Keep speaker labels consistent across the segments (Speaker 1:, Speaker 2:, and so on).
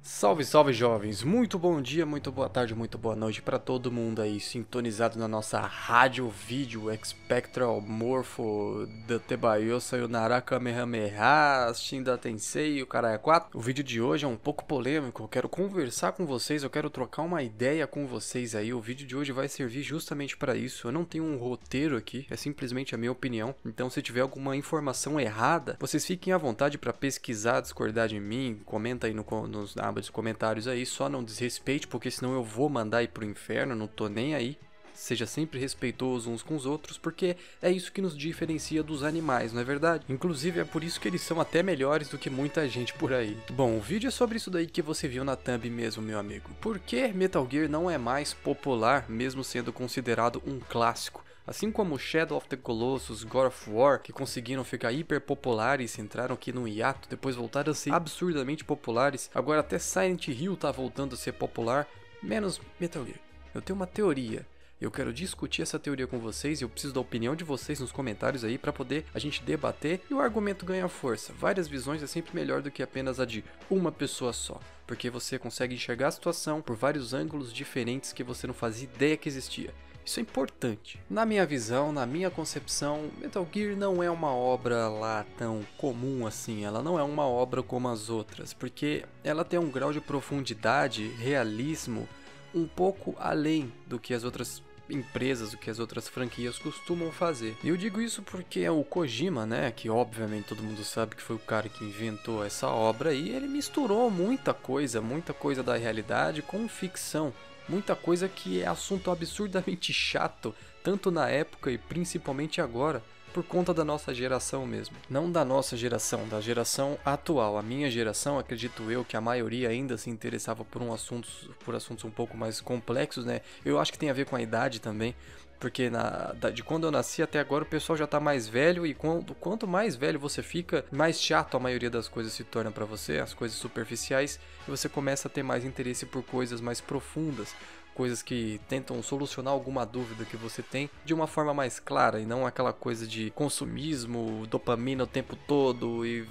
Speaker 1: Salve, salve jovens! Muito bom dia, muito boa tarde, muito boa noite para todo mundo aí sintonizado na nossa rádio vídeo Spectral Morpho Datebayo Sayonara Kamehameha Shinda Tensei o Caralho 4. O vídeo de hoje é um pouco polêmico, eu quero conversar com vocês, eu quero trocar uma ideia com vocês aí. O vídeo de hoje vai servir justamente para isso. Eu não tenho um roteiro aqui, é simplesmente a minha opinião. Então se tiver alguma informação errada, vocês fiquem à vontade para pesquisar, discordar de mim, comenta aí nos aba de comentários aí, só não desrespeite, porque senão eu vou mandar ir pro inferno, não tô nem aí. Seja sempre respeitoso uns com os outros, porque é isso que nos diferencia dos animais, não é verdade? Inclusive é por isso que eles são até melhores do que muita gente por aí. Bom, o vídeo é sobre isso daí que você viu na thumb mesmo, meu amigo. Por que Metal Gear não é mais popular, mesmo sendo considerado um clássico? Assim como Shadow of the Colossus, God of War, que conseguiram ficar hiper populares, entraram aqui no hiato, depois voltaram a ser absurdamente populares, agora até Silent Hill tá voltando a ser popular, menos Metal Gear. Eu tenho uma teoria. Eu quero discutir essa teoria com vocês e eu preciso da opinião de vocês nos comentários aí para poder a gente debater e o argumento ganhar força. Várias visões é sempre melhor do que apenas a de uma pessoa só, porque você consegue enxergar a situação por vários ângulos diferentes que você não fazia ideia que existia. Isso é importante. Na minha visão, na minha concepção, Metal Gear não é uma obra lá tão comum assim, ela não é uma obra como as outras, porque ela tem um grau de profundidade, realismo, um pouco além do que as outras empresas, do que as outras franquias costumam fazer. E eu digo isso porque é o Kojima, né, que obviamente todo mundo sabe que foi o cara que inventou essa obra e ele misturou muita coisa da realidade com ficção. Muita coisa que é assunto absurdamente chato, tanto na época e principalmente agora, por conta da nossa geração mesmo. Não da nossa geração, da geração atual. A minha geração, acredito eu, que a maioria ainda se interessava por assuntos um pouco mais complexos, né? Eu acho que tem a ver com a idade também, porque de quando eu nasci até agora o pessoal já tá mais velho e quanto mais velho você fica, mais chato a maioria das coisas se torna pra você, as coisas superficiais, e você começa a ter mais interesse por coisas mais profundas, coisas que tentam solucionar alguma dúvida que você tem de uma forma mais clara e não aquela coisa de consumismo, dopamina o tempo todo e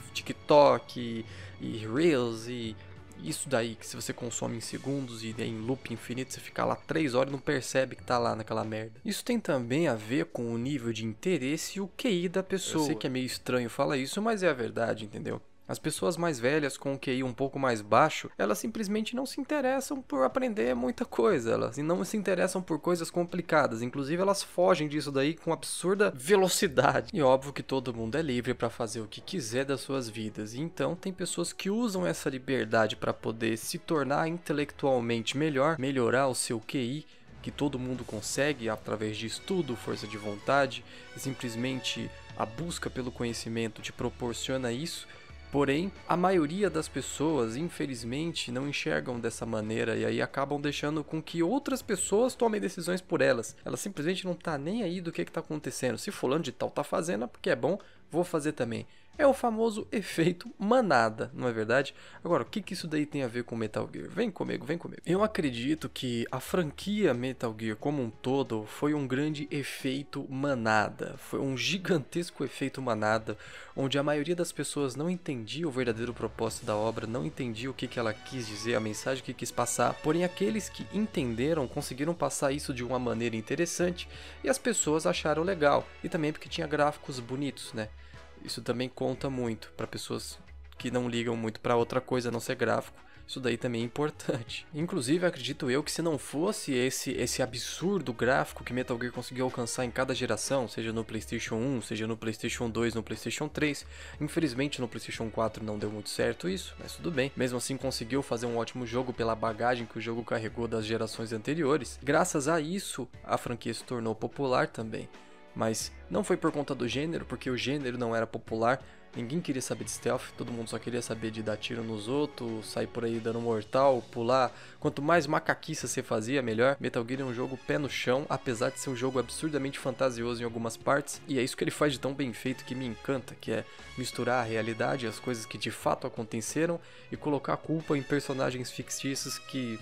Speaker 1: TikTok e Reels e isso daí que se você consome em segundos e em loop infinito, você fica lá 3 horas e não percebe que tá lá naquela merda. Isso tem também a ver com o nível de interesse e o QI da pessoa. Eu sei que é meio estranho falar isso, mas é a verdade, entendeu? As pessoas mais velhas com o QI um pouco mais baixo, elas simplesmente não se interessam por aprender muita coisa, elas não se interessam por coisas complicadas, inclusive elas fogem disso daí com absurda velocidade. E óbvio que todo mundo é livre para fazer o que quiser das suas vidas, e então tem pessoas que usam essa liberdade para poder se tornar intelectualmente melhor, melhorar o seu QI, que todo mundo consegue através de estudo, força de vontade, e simplesmente a busca pelo conhecimento te proporciona isso. Porém, a maioria das pessoas, infelizmente, não enxergam dessa maneira e aí acabam deixando com que outras pessoas tomem decisões por elas. Ela simplesmente não tá nem aí do que tá acontecendo. Se fulano de tal tá fazendo, é porque é bom, vou fazer também. É o famoso efeito manada, não é verdade? Agora, o que isso daí tem a ver com Metal Gear? Vem comigo, vem comigo. Eu acredito que a franquia Metal Gear como um todo foi um grande efeito manada. Foi um gigantesco efeito manada, onde a maioria das pessoas não entendia o verdadeiro propósito da obra, não entendia o que ela quis dizer, a mensagem que quis passar. Porém, aqueles que entenderam conseguiram passar isso de uma maneira interessante e as pessoas acharam legal. E também porque tinha gráficos bonitos, né? Isso também conta muito para pessoas que não ligam muito para outra coisa a não ser gráfico. Isso daí também é importante. Inclusive, acredito eu que se não fosse esse absurdo gráfico que Metal Gear conseguiu alcançar em cada geração, seja no PlayStation 1, seja no PlayStation 2, no PlayStation 3, infelizmente no PlayStation 4 não deu muito certo isso, mas tudo bem. Mesmo assim conseguiu fazer um ótimo jogo pela bagagem que o jogo carregou das gerações anteriores. Graças a isso, a franquia se tornou popular também. Mas não foi por conta do gênero, porque o gênero não era popular, ninguém queria saber de stealth, todo mundo só queria saber de dar tiro nos outros, sair por aí dando mortal, pular. Quanto mais macaquice você fazia, melhor. Metal Gear é um jogo pé no chão, apesar de ser um jogo absurdamente fantasioso em algumas partes, e é isso que ele faz de tão bem feito que me encanta, que é misturar a realidade, as coisas que de fato aconteceram, e colocar a culpa em personagens fictícios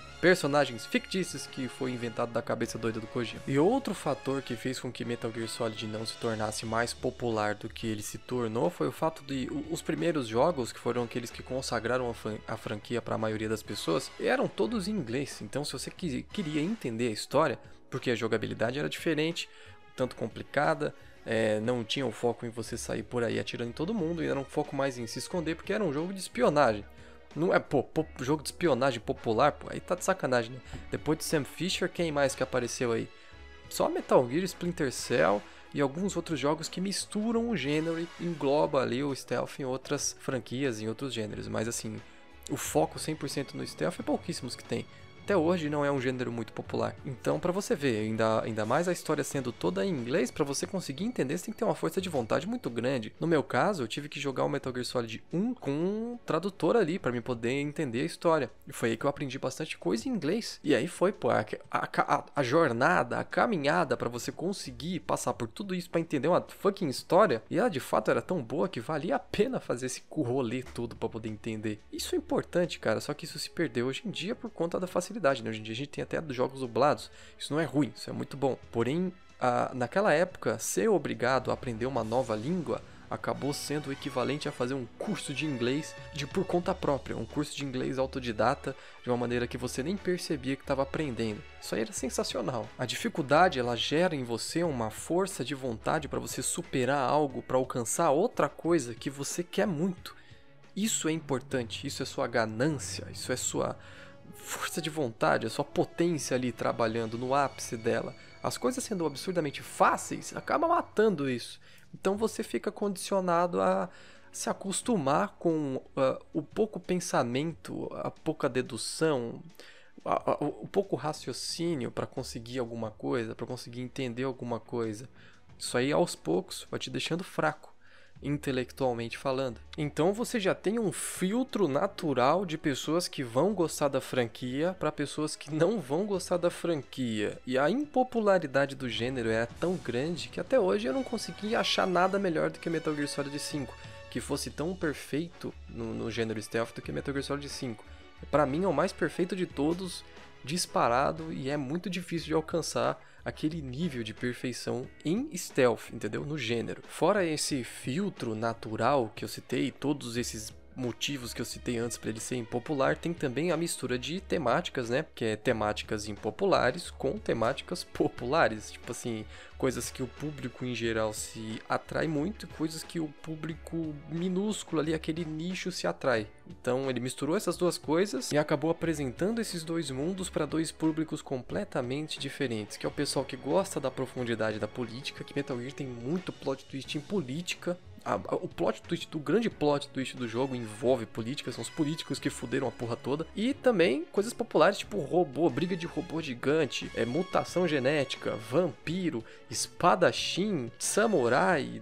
Speaker 1: que foi inventado da cabeça doida do Kojima. E outro fator que fez com que Metal Gear Solid não se tornasse mais popular do que ele se tornou foi o fato de os primeiros jogos, que foram aqueles que consagraram a franquia para a maioria das pessoas, eram todos em inglês. Então se você queria entender a história, porque a jogabilidade era diferente, tanto complicada, não tinha o foco em você sair por aí atirando em todo mundo, e era um foco mais em se esconder, porque era um jogo de espionagem. Não é, jogo de espionagem popular, pô, aí tá de sacanagem, né? Depois de Sam Fisher, quem mais que apareceu aí? Só Metal Gear, Splinter Cell e alguns outros jogos que misturam o gênero e engloba ali o stealth em outras franquias, em outros gêneros. Mas assim, o foco 100% no stealth é pouquíssimos que tem. Até hoje não é um gênero muito popular. Então, pra você ver, ainda mais a história sendo toda em inglês, pra você conseguir entender, você tem que ter uma força de vontade muito grande. No meu caso, eu tive que jogar o Metal Gear Solid 1 com um tradutor ali, pra me poder entender a história. E foi aí que eu aprendi bastante coisa em inglês. E aí foi, pô, a jornada, a caminhada pra você conseguir passar por tudo isso pra entender uma fucking história. E ela de fato era tão boa que valia a pena fazer esse rolê todo pra poder entender. Isso é importante, cara, só que isso se perdeu hoje em dia por conta da facilidade. Né? Hoje em dia a gente tem até jogos dublados, isso não é ruim, isso é muito bom. Porém, naquela época, ser obrigado a aprender uma nova língua acabou sendo o equivalente a fazer um curso de inglês por conta própria, um curso de inglês autodidata, de uma maneira que você nem percebia que estava aprendendo. Isso aí era sensacional. A dificuldade, ela gera em você uma força de vontade para você superar algo, para alcançar outra coisa que você quer muito. Isso é importante, isso é sua ganância, isso é sua força de vontade, a sua potência ali trabalhando no ápice dela. As coisas sendo absurdamente fáceis acaba matando isso. Então você fica condicionado a se acostumar com o pouco pensamento, a pouca dedução, o pouco raciocínio para conseguir alguma coisa, para conseguir entender alguma coisa. Isso aí aos poucos vai te deixando fraco, intelectualmente falando. Então você já tem um filtro natural de pessoas que vão gostar da franquia para pessoas que não vão gostar da franquia. E a impopularidade do gênero é tão grande que até hoje eu não consegui achar nada melhor do que Metal Gear Solid 5, que fosse tão perfeito no gênero stealth do que Metal Gear Solid 5. Para mim é o mais perfeito de todos, disparado, e é muito difícil de alcançar aquele nível de perfeição em stealth, entendeu? No gênero. Fora esse filtro natural que eu citei, todos esses motivos que eu citei antes para ele ser impopular, tem também a mistura de temáticas, né? Que é temáticas impopulares com temáticas populares. Tipo assim, coisas que o público em geral se atrai muito, coisas que o público minúsculo ali, aquele nicho, se atrai. Então ele misturou essas duas coisas e acabou apresentando esses dois mundos para dois públicos completamente diferentes, que é o pessoal que gosta da profundidade da política, que Metal Gear tem muito plot twist em política. O plot twist, o grande plot twist do jogo envolve política, são os políticos que fuderam a porra toda. E também coisas populares, tipo robô, briga de robô gigante, mutação genética, vampiro, espadachim, samurai,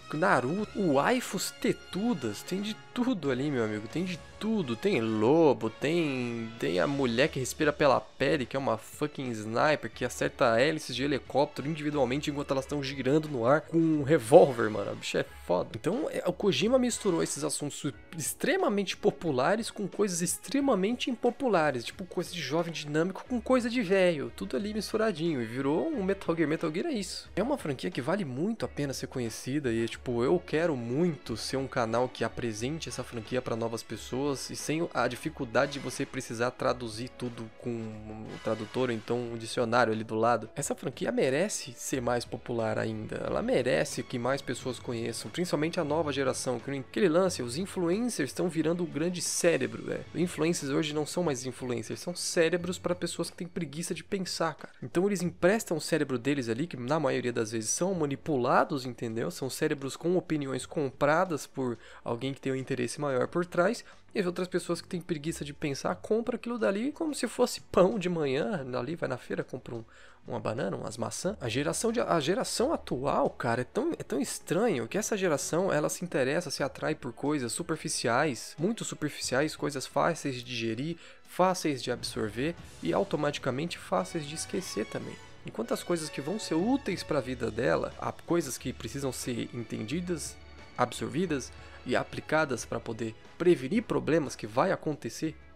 Speaker 1: Naruto, waifus tetudas, tem de tudo ali, meu amigo, tem de tudo. Tem lobo, tem a mulher que respira pela pele, que é uma fucking sniper, que acerta hélices de helicóptero individualmente enquanto elas estão girando no ar com um revólver, mano. A bicha é foda. Então, o Kojima misturou esses assuntos extremamente populares com coisas extremamente impopulares, tipo coisa de jovem dinâmico com coisa de velho, tudo ali misturadinho, e virou um Metal Gear. Metal Gear é isso. É uma franquia que vale muito a pena ser conhecida, e tipo, eu quero muito ser um canal que apresente essa franquia para novas pessoas, e sem a dificuldade de você precisar traduzir tudo com um tradutor ou então um dicionário ali do lado. Essa franquia merece ser mais popular ainda, ela merece que mais pessoas conheçam, principalmente a nova geração. Aquele lance, os influencers estão virando o grande cérebro, Influencers hoje não são mais influencers, são cérebros para pessoas que têm preguiça de pensar, cara. Então eles emprestam o cérebro deles ali, que na maioria das vezes são manipulados, entendeu? São cérebros com opiniões compradas por alguém que tem um interesse maior por trás, e as outras pessoas que têm preguiça de pensar compram aquilo dali como se fosse pão de manhã. Ali vai na feira, compra uma banana, umas maçãs. A geração atual, cara, é tão estranho que essa geração, ela se interessa, se atrai por coisas superficiais, muito superficiais, coisas fáceis de digerir, fáceis de absorver e automaticamente fáceis de esquecer também. Enquanto as coisas que vão ser úteis para a vida dela, há coisas que precisam ser entendidas, absorvidas e aplicadas para poder prevenir problemas que vai acontecer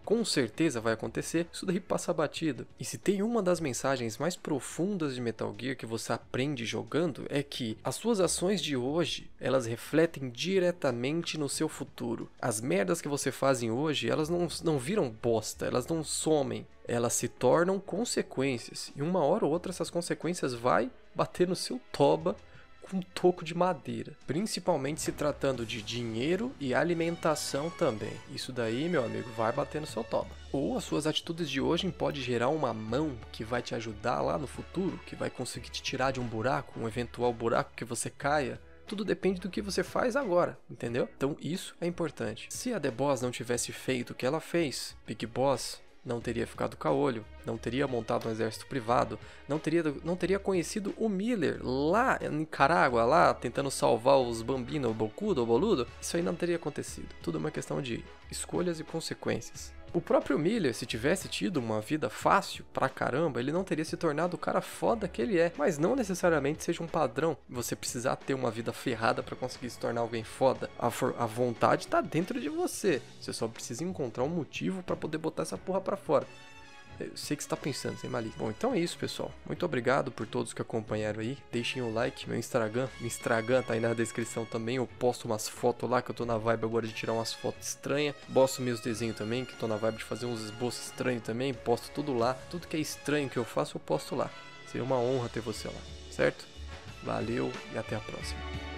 Speaker 1: com certeza vai acontecer, isso daí passa batido. E se tem uma das mensagens mais profundas de Metal Gear que você aprende jogando, é que as suas ações de hoje, elas refletem diretamente no seu futuro. As merdas que você faz hoje, elas não viram bosta, elas não somem. Elas se tornam consequências. E uma hora ou outra essas consequências vai bater no seu toba com um toco de madeira. Principalmente se tratando de dinheiro e alimentação também. Isso daí, meu amigo, vai bater no seu toba. Ou as suas atitudes de hoje podem gerar uma mão que vai te ajudar lá no futuro, que vai conseguir te tirar de um buraco, um eventual buraco que você caia. Tudo depende do que você faz agora, entendeu? Então isso é importante. Se a The Boss não tivesse feito o que ela fez, Big Boss não teria ficado caolho, não teria montado um exército privado, não teria conhecido o Miller lá em Nicarágua, lá tentando salvar os Bambino, o Bocudo, o Boludo. Isso aí não teria acontecido. Tudo é uma questão de escolhas e consequências. O próprio Miller, se tivesse tido uma vida fácil pra caramba, ele não teria se tornado o cara foda que ele é. Mas não necessariamente seja um padrão você precisar ter uma vida ferrada pra conseguir se tornar alguém foda. A vontade tá dentro de você. Você só precisa encontrar um motivo pra poder botar essa porra pra fora. Eu sei que você tá pensando, sem malícia. Bom, então é isso, pessoal. Muito obrigado por todos que acompanharam aí. Deixem o like, meu Instagram tá aí na descrição também. Eu posto umas fotos lá, que eu tô na vibe agora de tirar umas fotos estranhas. Posto meus desenhos também, que tô na vibe de fazer uns esboços estranhos também. Posto tudo lá. Tudo que é estranho que eu faço, eu posto lá. Seria uma honra ter você lá, certo? Valeu e até a próxima.